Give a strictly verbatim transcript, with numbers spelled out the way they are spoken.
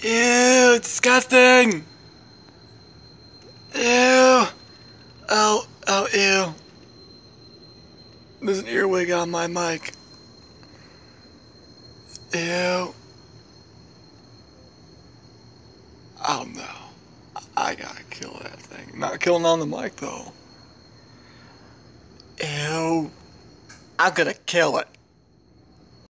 Ew, disgusting! Ew! Oh, oh, ew. There's an earwig on my mic. Ew. Oh no. I gotta kill that thing. Not killing on the mic though. Ew. I'm gonna kill it.